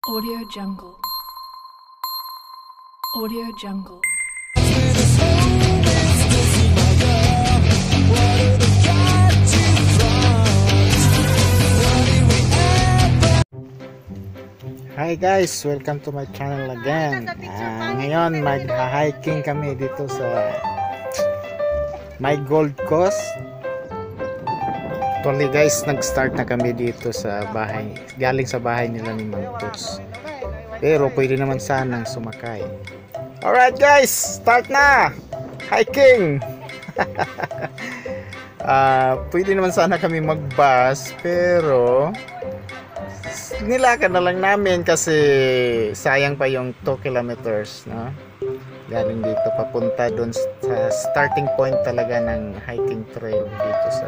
Audio Jungle. Audio Jungle. Hi guys, welcome to my channel again. Ngayon mag-hiking kami dito sa My Gold Coast. Actually guys, nag-start na kami dito sa bahay, galing sa bahay nila ni Mang Tuts. Pero pwede naman sanang sumakay. Alright guys, start na! Hiking! Pwede naman sana kami mag-bus, pero nilakad na lang namin kasi sayang pa yung 2 kilometers, no? Galing dito papunta doon sa starting point talaga ng hiking trail dito sa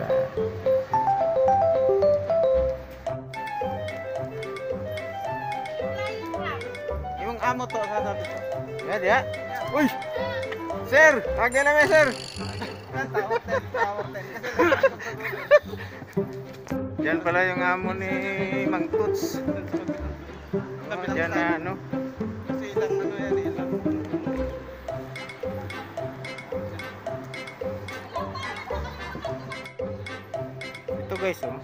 yung amo to sa sabi ko. Yan ya. Uy! Sir, agay na sir. Yan pala yung amo ni Mang Tuts. Yan na ano. Kasi ilang ano yan, ilang. Ito guys, oh.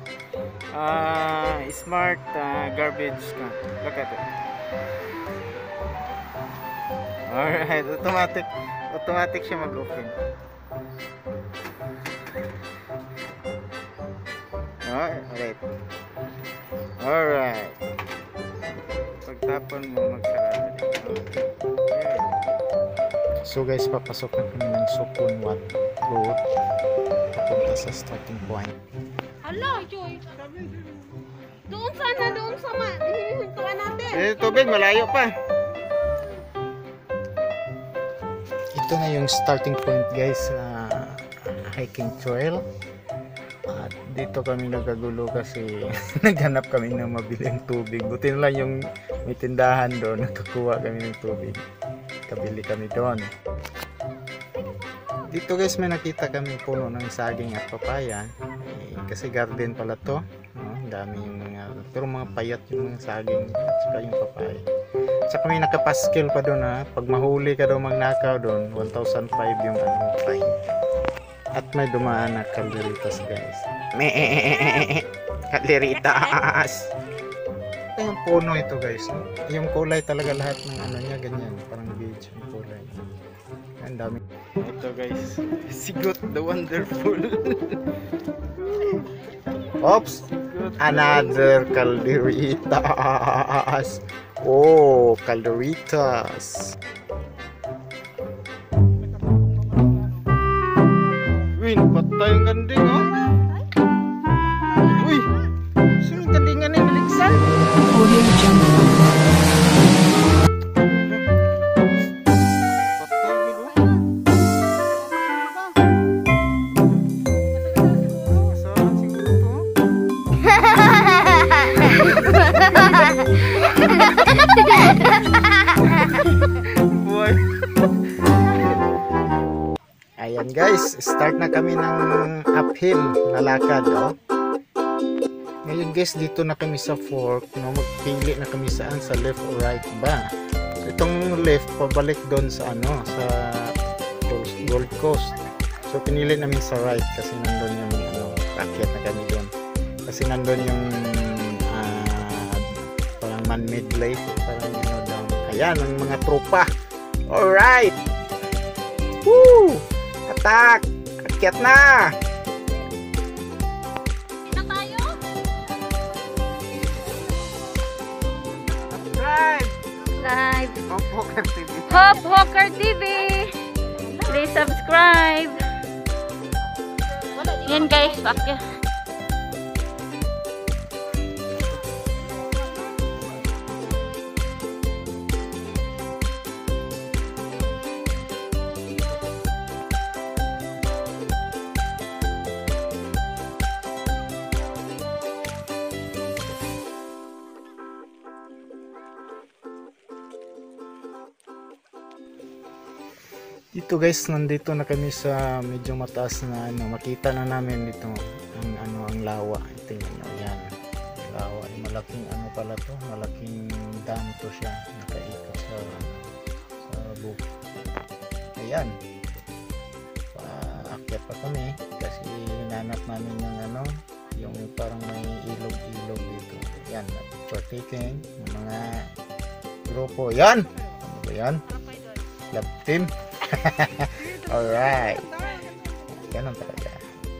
Smart garbage ka. Look at it. Alright, automatic siya mag-open. Alright. Pagtapon mo, magsarado dito. Okay. So guys, papasok na kami ng Sukun Wat Road papunta sa starting point. Hala, Joy! Doon sa hihintuan natin. Tubig, malayo pa. Ito na yung starting point guys sa hiking trail. At dito kami nagagulo kasi naghanap kami ng mabiling tubig. Buti na lang yung may tindahan doon, nakakuha kami ng tubig. Kabili kami doon. Dito guys may nakita kami puno ng saging at papaya. Kasi garden pala to. Ang daming pero mga payat yung mga saging at saka yung papaya. Saka may nakapaskil pa doon ha. Pag mahuli ka daw magnakaw doon, 1,500 yung fine. At may dumaan na kalderitas guys. Kalderitas. Ito yung puno ito guys. Yung kulay talaga lahat ng ano niya ganyan. Parang beige yung kulay. Ang dami. Ito guys. Sigot the wonderful. Oops. Another kalderitas. Oh, kalderitas. Uy, patay yung ganding, oh. Uy, sino yung gandingan na yung naligsan? Audio Jungle. Patay yun, oh. Saan siguro to? Boy. Ayan guys, start na kami ng uphill na lakad, oh. Ngayon guys, dito na kami sa fork, no? Magpili na kami saan, sa left or right ba. So, itong left pabalik doon sa ano, sa Gold Coast. So pinili namin sa right kasi nandun yung ano, akyat na kami doon. Kasi nandun yung parang man-made lake, parang ano down. Ayan ang mga tropa. Alright. Woo! Atak! Akyat na! Na tayo? Subscribe! Live. Hop Walker TV. Hop Walker TV. Please subscribe. Yan guys, pakya. Dito guys, nandito na kami sa medyo mataas na ano, makita na namin dito ang ano, ang lawa. Ito yung ano, yan. Lawa, malaking ano pala to, malaking dam to siya, nakaikot sa bukid. Ayan, paakyat pa kami kasi hinanap namin yung ano, yung parang may ilog-ilog dito. Yan, picture taking ng mga grupo. Yan, ano ba yan? Love team. Alright, ganun talaga.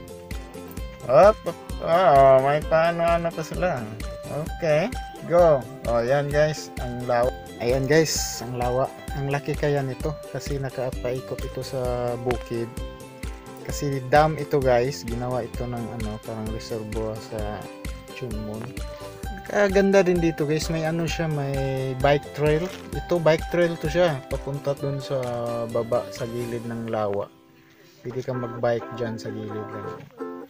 Oh, may paano-ano pa sila. Okay, go. Oh, yan guys, ang lawa. Ayan guys, ang lawa. Ang laki kaya nito kasi nakapaikot ito sa bukid. Kasi dam ito guys, ginawa ito ng ano, parang reservoir sa Chunmun. Kaganda din dito guys, may ano siya, may bike trail. Ito bike trail to siya, papunta dun sa baba sa gilid ng lawa. Pwede kang mag-bike dyan sa gilid lang.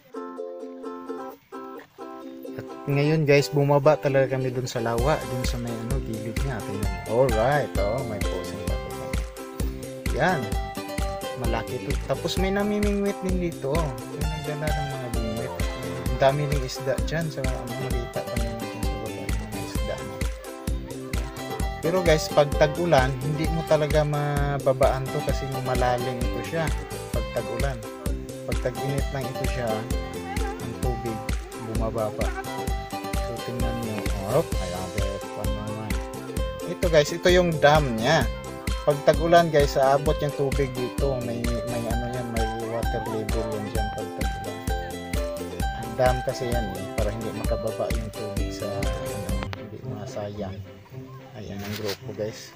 At ngayon guys, bumaba talaga kami dun sa lawa, dun sa may ano, gilid niya. Alright, oh, may posing pa ito. Yan, malaki ito. Tapos may namimingwit din dito. May nagdala ng mga bingwit. Ang dami ng isda dyan. Sa makita pa nyo dyan sa baba ng mga isda. Pero guys, pag tag-ulan, hindi mo talaga mababaan to kasi malalim ito siya. Pag tag-ulan. Pag tag-init lang ito siya, ang tubig bumababa. So tingnan nyo. Oh, ayan, naman. Ito guys, ito yung dam niya. Pag tag-ulan guys, aabot yung tubig dito. May ano yan, may water level yan dyan pag tag-ulan. Ang dam kasi yan para hindi makababa yung tubig sa ano, hindi masayang. Ayan ang grupo guys.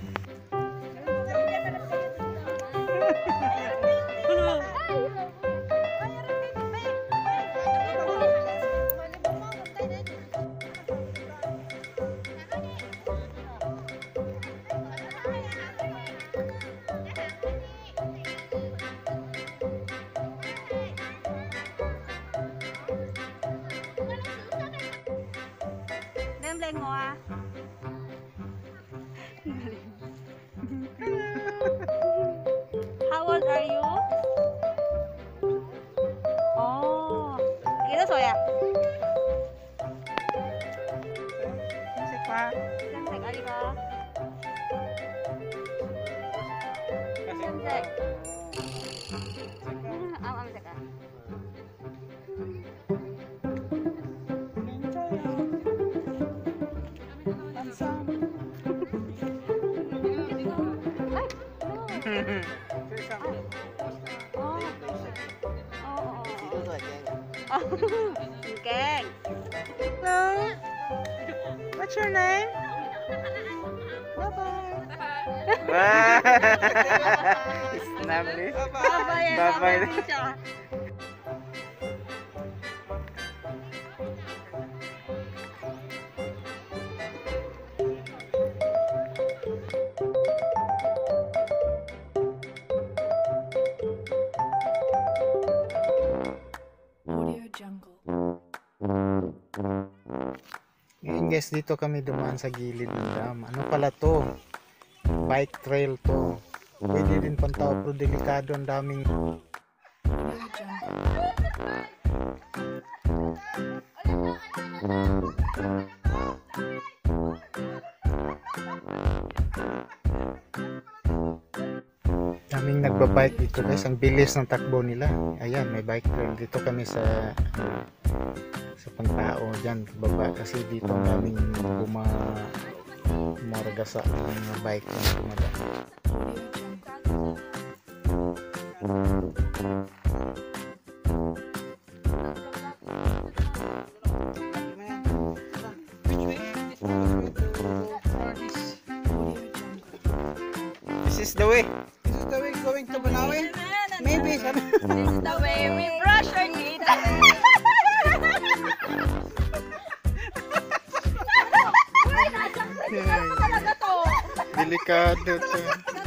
How old are you? Oh, kira soya? Sensek ali ka? Sensek. Am seka. Okay. Hello. What's your name? Bye-bye. It's lovely. Bye-bye. Audio Jungle. Ngayon guys, dito kami dumaan sa gilid ng dam. Ano pala to? Bike trail to. Pwede din pantao pero delikado, ang daming Audio Jungle. nagbabike dito guys. Ang bilis ng takbo nila. Ayan, may bike trail. Dito kami sa pangtao dyan baba kasi dito ang daming bumaragasa ng mga bike na dumadaan. This is the way. This is the way going to Banawe? Maybe. This is the way we brush our teeth. Delikado to.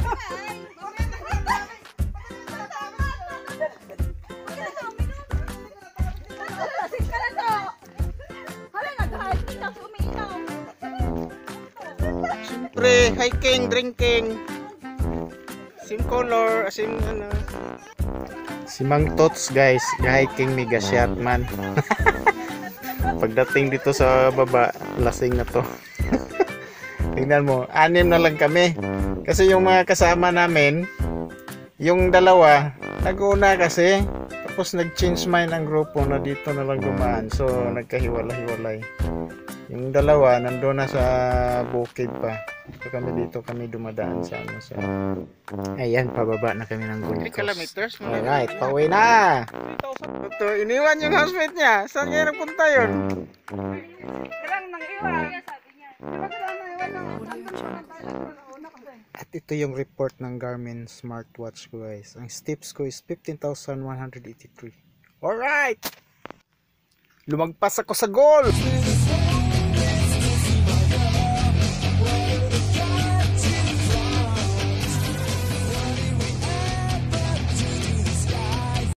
Siyempre, hiking, drinking. Same color, same ano. Si Mang Tots guys, hiking mega shot man. Pagdating dito sa baba, lasing na to. Tingnan mo, 6 na lang kami. Kasi yung mga kasama namin, yung dalawa, nag-una kasi. Tapos nag-change mind ang grupo na dito na lang dumaan. So, nagkahiwalay-hiwalay. Yung dalawa, nandun na sa bukid pa. So, kami dumadaan sa ano sa... Ayan, pababa na kami ng Gold 3 Coast. kilometers. Alright, pauwi na! Ito, iniwan yung housemate niya. Saan kayo nagpunta yun? Kailang nang iwan. Sabi niya. At ito yung report ng Garmin smartwatch ko guys. Ang steps ko is 15,183. Alright! Lumagpas ako sa goal!